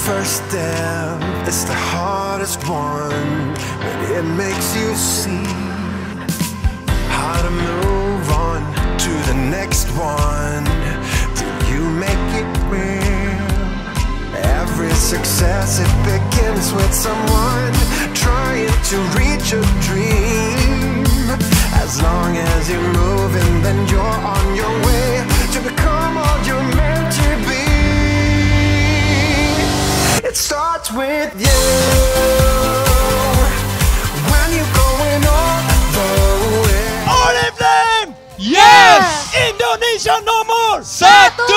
first step is the hardest one, but it makes you see how to move on to the next one. Do you make it real? Every success, it begins with someone trying to reach a dream. As long as you're moving, then you're on your way to become all you're meant to be. It starts with you. When you're going all the way. Oriflame! Yes! Indonesia no more! Satu!